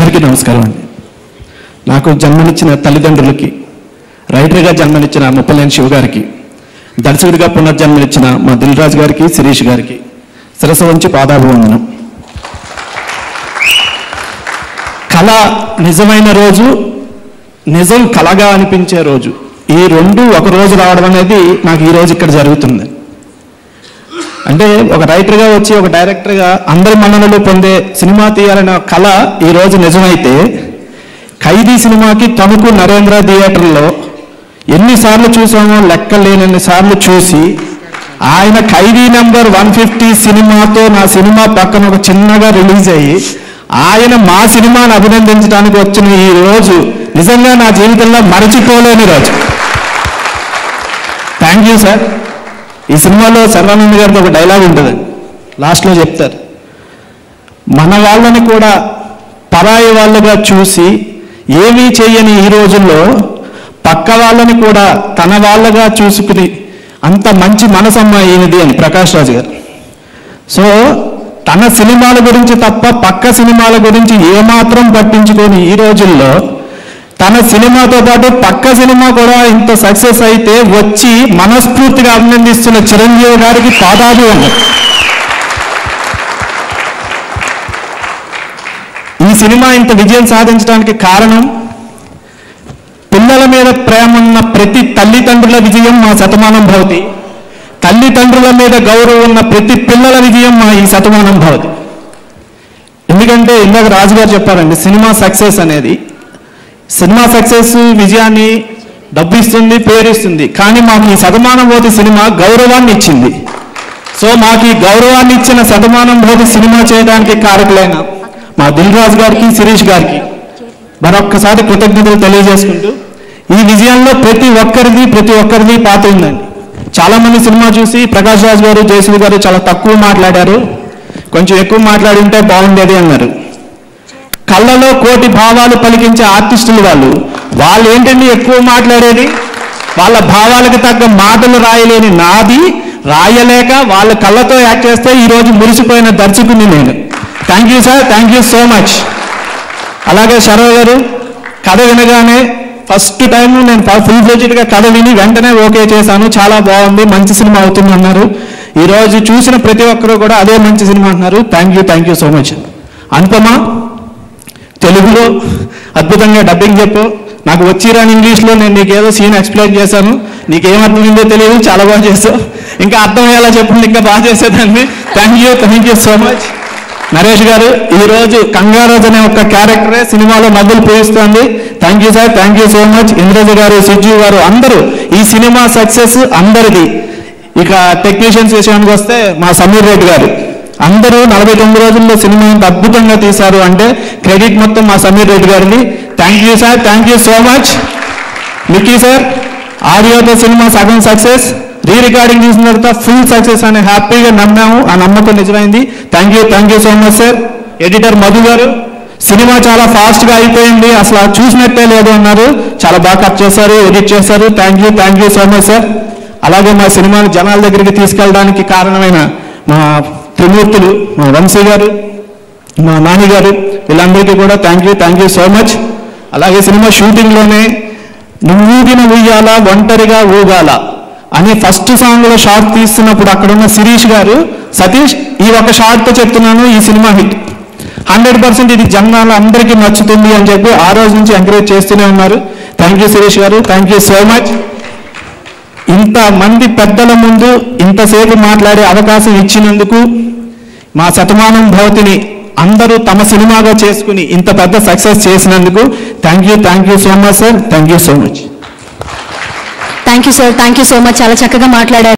అందరికీ నమస్కారం అండి. నాకు జన్మనిచ్చిన తల్లిదండ్రులకి, రైటర్గా జన్మనిచ్చిన ముప్పలేని శివ గారికి, దర్శకుడిగా పునర్జన్మనిచ్చిన మా దిల్ రాజు గారికి, శిరీష్ గారికి శిరస్సు వంచి పాదాభివందనం. కళ నిజమైన రోజు, నిజం కళగా అనిపించే రోజు, ఈ రెండు ఒక రోజు రావడం అనేది నాకు ఈ రోజు ఇక్కడ జరుగుతుంది. అంటే ఒక రైటర్గా వచ్చి ఒక డైరెక్టర్గా అందరి మన్ననలు పొందే సినిమా తీయాలనే కళ ఈరోజు నిజమైతే, ఖైదీ సినిమాకి తణుకు నరేంద్ర థియేటర్లో ఎన్నిసార్లు చూసామో లెక్కలేనన్ని సార్లు చూసి, ఆయన ఖైదీ నెంబర్ 150 సినిమాతో నా సినిమా పక్కన ఒక చిన్నగా రిలీజ్ అయ్యి ఆయన మా సినిమాను అభినందించడానికి వచ్చిన ఈ రోజు నిజంగా నా జీవితంలో మరచిపోలేని రోజు. Thank you sir. ఈ సినిమాలో సర్వానంద్ గారితో ఒక డైలాగ్ ఉంటుంది, లాస్ట్లో చెప్తారు, మన వాళ్ళని కూడా పరాయి వాళ్ళుగా చూసి ఏమీ చేయని ఈ రోజుల్లో పక్క వాళ్ళని కూడా తన వాళ్ళగా చూసుకుని అంత మంచి మనసమ్మ అయినది అని ప్రకాష్ రాజ్ గారు. సో తన సినిమాల గురించి తప్ప పక్క సినిమాల గురించి ఏమాత్రం పట్టించుకొని ఈ రోజుల్లో తన సినిమాతో పాటు పక్క సినిమా కూడా ఇంత సక్సెస్ అయితే వచ్చి మనస్ఫూర్తిగా అభినందిస్తున్న చిరంజీవి గారికి పాదాభివందనం. ఈ సినిమా ఇంత విజయం సాధించడానికి కారణం పిల్లల మీద ప్రేమ ఉన్న ప్రతి తల్లిదండ్రుల విజయం మా శతమానం భవతి, తల్లిదండ్రుల మీద గౌరవం ఉన్న ప్రతి పిల్లల విజయం మా ఈ శతమానం భవతి. ఎందుకంటే ఇందాక రాజు గారు చెప్పారండి, సినిమా సక్సెస్ అనేది, సినిమా సక్సెస్ విజయాన్ని డబ్బు ఇస్తుంది, పేరు ఇస్తుంది, కానీ మాకు ఈ శతమానం భవతి సినిమా గౌరవాన్ని ఇచ్చింది. సో మాకు ఈ గౌరవాన్ని ఇచ్చిన శతమానం భవతి సినిమా చేయడానికి కారకులైన మా దిల్ రాజు గారికి, శిరీష్ గారికి మరొక్కసారి కృతజ్ఞతలు తెలియజేసుకుంటూ, ఈ విజయంలో ప్రతి ఒక్కరిది పాత్ర ఉందండి. చాలామంది సినిమా చూసి ప్రకాష్ రాజ్ గారు, జయసూర్య గారు చాలా తక్కువ మాట్లాడారు, కొంచెం ఎక్కువ మాట్లాడి ఉంటే బాగుండేది అన్నారు. కళ్ళలో కోటి భావాలు పలికించే ఆర్టిస్టులు వాళ్ళు ఏంటండి ఎక్కువ మాట్లాడేది, వాళ్ళ భావాలకు తగ్గ మాటలు రాయలేని నాది రాయలేక వాళ్ళ కళ్ళతో యాక్ట్ చేస్తే ఈరోజు మురిసిపోయిన దర్శకుని నేను. Thank you sir, thank you so much. అలాగే శరవ్ గారు, కథ వినగానే ఫస్ట్ టైం నేను ఫుల్ ఫ్లెడ్జ్డ్గా కథ విని వెంటనే ఓకే చేశాను, చాలా బాగుంది, మంచి సినిమా అవుతుంది అన్నారు. ఈరోజు చూసిన ప్రతి ఒక్కరూ కూడా అదే మంచి సినిమా అంటున్నారు. Thank you so much. Anupama, తెలుగులో అద్భుతంగా డబ్బింగ్ చెప్పు, నాకు వచ్చిరాని ఇంగ్లీష్లో నేను నీకు ఏదో సీన్ ఎక్స్ప్లెయిన్ చేశాను, నీకేం అర్థమైందో తెలియదు, చాలా బాగా చేస్తావు, ఇంకా అర్థమయ్యేలా చెప్పండి, ఇంకా బాగా చేసేదాన్ని. Thank you so much. Naresh garu, ఈరోజు కంగారాజ్ అనే ఒక క్యారెక్టరే సినిమాలో నవ్వులు పూయిస్తుంది. Thank you sir, thank you so much. Indraja garu, Sijju గారు, అందరూ ఈ సినిమా సక్సెస్ అందరిది. ఇక టెక్నీషియన్స్ విషయానికి వస్తే మా సమీర్ రెడ్డి గారు, అందరూ 49 రోజుల్లో సినిమా ఇంత అద్భుతంగా తీశారు అంటే క్రెడిట్ మొత్తం మా సమీర్ రెడ్డి గారిని. Thank you sir, thank you so much. Mickey sir, ఆడియోతో సినిమా సగం సక్సెస్, రీ రికార్డింగ్ చేసిన తర్వాత ఫుల్ సక్సెస్ అని హ్యాపీగా నమ్మాము, ఆ నమ్మకం నిజమైంది. Thank you so much sir. Editor Madhu garu, సినిమా చాలా ఫాస్ట్గా అయిపోయింది, అసలు చూసినట్టే లేదు అన్నారు, చాలా బాగా కట్ చేశారు, ఎడిట్ చేశారు. Thank you so much sir. అలాగే మా సినిమాని జనాల దగ్గరికి తీసుకెళ్ళడానికి కారణమైన మా త్రిమూర్తులు, మా వంశీ గారు, మా నాని గారు, వీళ్ళందరికీ కూడా థ్యాంక్ యూ సో మచ్. అలాగే సినిమా షూటింగ్లోనే నువ్వూగిన ఉయ్యాల ఒంటరిగా ఊగాల అనే ఫస్ట్ సాంగ్లో షార్ట్ తీస్తున్నప్పుడు అక్కడున్న శిరీష్ గారు, సతీష్ ఈ ఒక షార్ట్తో చెప్తున్నాను ఈ సినిమా హిట్ 100% ఇది జనాలు అందరికీ నచ్చుతుంది అని చెప్పి ఆ రోజు నుంచి ఎంకరేజ్ చేస్తూనే ఉన్నారు. థ్యాంక్ యూ శిరీష్ గారు, థ్యాంక్ యూ సో మచ్. ఇంతమంది పెద్దల ముందు ఇంతసేపు మాట్లాడే అవకాశం ఇచ్చినందుకు, మా శతమానం భవతిని అందరూ తమ సినిమాగా చేసుకుని ఇంత పెద్ద సక్సెస్ చేసినందుకు thank you so much sir. Thank you so much. Thank you sir, thank you so much. చాలా చక్కగా మాట్లాడారు.